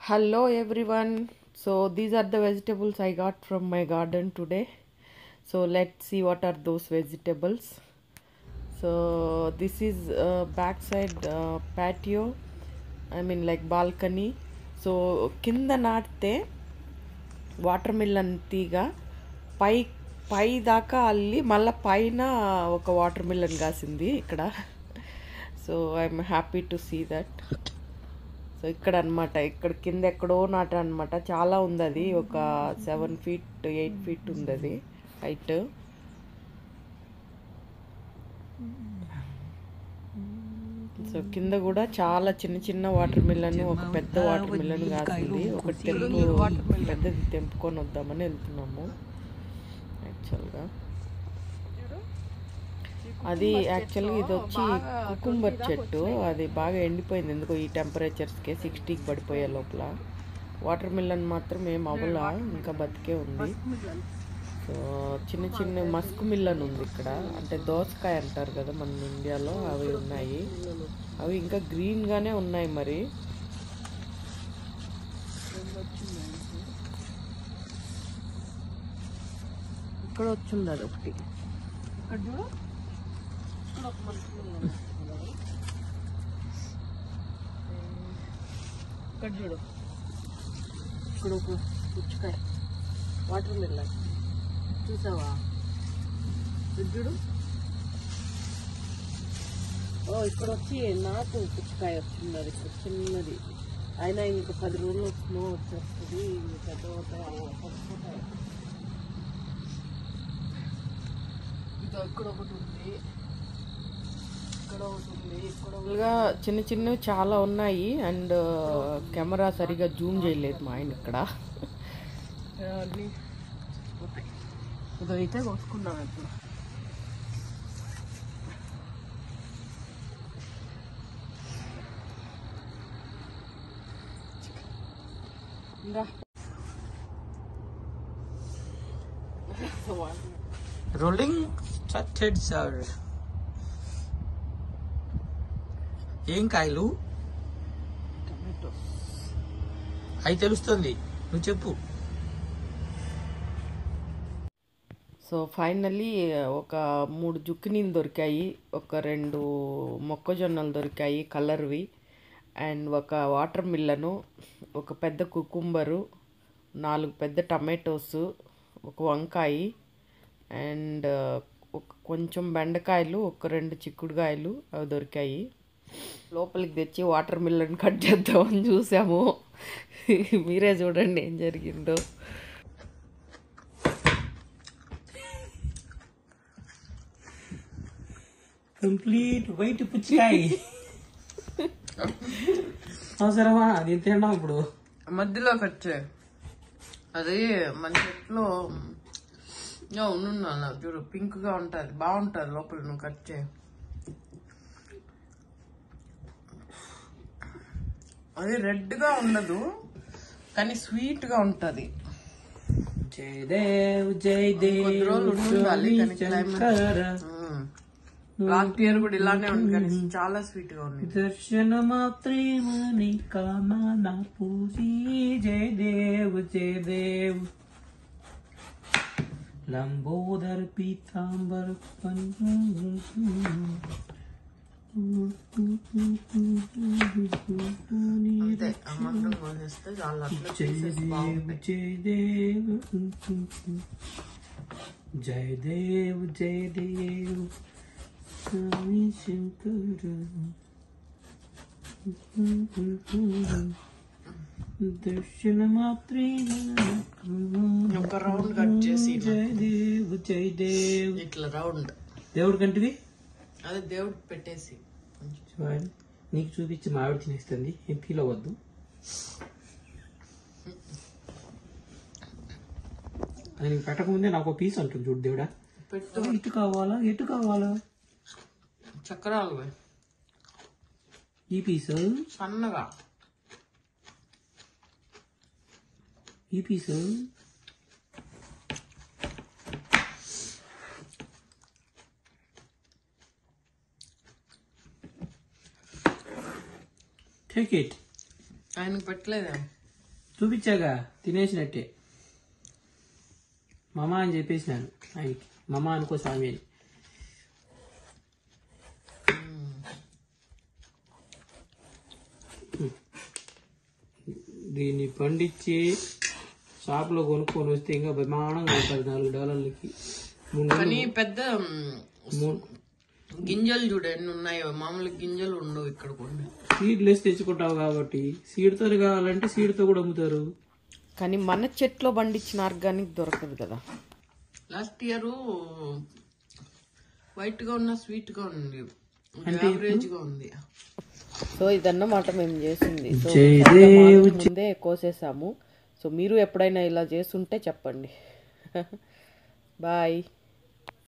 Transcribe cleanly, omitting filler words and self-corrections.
Hello everyone. So these are the vegetables I got from my garden today. So let's see what are those vegetables. So this is backside patio. I mean like balcony. So కింద నాటితే water melon తీగ పై పై దాకా అల్లి మళ్ళీ పైన ఒక water melon కాసింది ఇక్కడ. So I'm happy to see that. So ఇక్కడ అనమాట, ఇక్కడ కింద ఎక్కడో నాట అనమాట. చాలా ఉంది, అది ఒక 7 feet 8 feet ఉంది అది హైట్. సో కింద కూడా చాలా చిన్న చిన్న వాటర్ మిలన్, ఒక పెద్ద వాటర్ మిలన్ కాసింది. ఒక పెద్దది తెంపుకొని వద్దామని వెళ్తున్నాము. యాక్చువల్గా యాక్చువల్గా ఇది వచ్చి కుకుంబర్ చెట్టు. అది బాగా ఎండిపోయింది ఎందుకో ఈ టెంపరేచర్స్కే 60కి పడిపోయే లోపల. వాటర్ మిలన్ మాత్రం ఏం అవ్వలా, ఇంకా బతికే ఉంది. సో చిన్న చిన్న మస్క్ మిలన్ ఉంది ఇక్కడ, అంటే దోసకాయ అంటారు కదా మన ఇండియాలో, అవి ఉన్నాయి. అవి ఇంకా గ్రీన్గానే ఉన్నాయి. మరి ఇక్కడ వచ్చింది అది ఒకటి. ఇక్కడ చూడు, ఇక్కడ ఒక పుచ్చకాయ వాటర్ మిలన్ చూసావా? చూడు. ఇక్కడ వచ్చి నాకు పుచ్చకాయ వచ్చింది, అది ఇక్కడ చిన్నది. అయినా ఇంక 10 రోజులు స్నో వచ్చేస్తుంది, పెద్ద పచ్చిపోతాయి. ఇక్కడ ఒకటి ఉంది, ఇక్కడ ఒకటి ఉంది. ఇక్కడ చిన్న చిన్నవి చాలా ఉన్నాయి. అండ్ కెమెరా సరిగా జూమ్ చేయలేదు మా ఆయన ఇక్కడ. అన్నీ ఇదైతే కొట్టుకున్నాం ఇప్పుడు. Rolling started, sir. ఏం కాయలు టమాటోస్ అయి తెలుస్తుంది, నువ్వు చెప్పు. సో ఫైనల్లీ ఒక 3 జుక్కినీలు దొరికాయి, ఒక 2 మొక్కజొన్నలు దొరికాయి కలర్వి, అండ్ ఒక వాటర్ మిల్లను, ఒక పెద్ద కుకుంబరు, 4 పెద్ద టమాటోస్, ఒక వంకాయ, అండ్ కొంచెం బెండకాయలు, ఒక 2 చిక్కుడుకాయలు అవి దొరికాయి. లోపలికి తెచ్చి వాటర్ మిల్లన్ కట్ చేద్దామని చూసాము. మీరే చూడండి ఏం జరిగిందో. కంప్లీట్ వైట్ పుచ్చకాయ. అవసరమా అది తినడం? ఇప్పుడు మధ్యలో కట్ చేయి, అది మన చెట్లో ఉన్నా చూడు, పింక్ గా ఉంటుంది, బాగుంటుంది లోపల. నువ్వు కట్ చేయి, అది రెడ్ గా ఉండదు కానీ స్వీట్ గా ఉంటది. జయదేవ్ జయదేవ్ లాస్ట్ ఇయర్ కూడా ఇలానే ఉంది కానీ చాలా స్వీట్ గా ఉంది. దర్శన మాత్రేమని కామనా పూజీ. జయదేవ్ జయదేవ్ లంబోదర్ పీతాంబర జయదేవ్ జయదేవ్ జయదేవ్ స్వామి శంకర. దర్శన మాత్రే ఒక రౌండ్ కట్ చేసి జయదేవ్ జయదేవ్ ఇట్లా రౌండ్ దేవుడు కంటివి, అదే దేవుడు పెట్టేసి నీకు చూపించి మావిడ తినేస్తుంది, ఏం ఫీల్ అవ్వద్దు. అది నీకు పెట్టకముందే నాకు పీస్ అంటుంది చూడు దేవుడా. పెట్టు. ఇటు కావాలా ఎటు కావాలా? చక్రాలు ఈ పీసు సన్నగా, ఈ పీసు టేక్ ఇట్. ఆయనకు పెట్టలేదా? చూపించాగా తినేసినట్టే మామ అని చెప్పేసినాను ఆయనకి. మామ అనుకో స్వామి అని. దీన్ని పండించి షాప్లో కొనుక్కొని వస్తే ఇంకా బ్రహ్మాండంగా ఉంటుంది. $4 కానీ పెద్ద గింజలు చూడ ఎన్ని ఉన్నాయో, మామూలు గింజలు ఉండవు ఇక్కడ కూడా. సీడ్లెస్ తెచ్చుకుంటావు కాబట్టి సీడ్తో కావాలంటే సీడ్తో కూడా అమ్ముతారు. కానీ మన చెట్లో పండించిన ఆర్గానిక్ దొరకదు కదా. లాస్ట్ ఇయర్ వైట్ గా ఉన్న స్వీట్ గా ఉంది, యావరేజ్ గా ఉంది. సో ఇదన్నమాట మేము చేసింది. సో ముందే కోసేసాము. సో మీరు ఎప్పుడైనా ఇలా చేస్తుంటే చెప్పండి. బాయ్.